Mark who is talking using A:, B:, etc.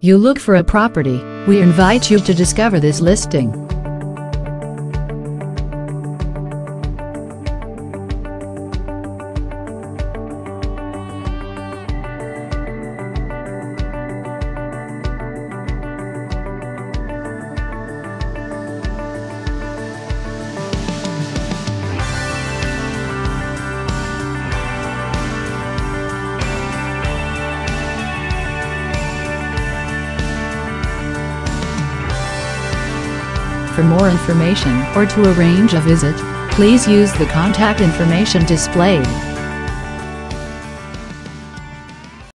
A: You look for a property, we invite you to discover this listing. For more information or to arrange a visit, please use the contact information displayed.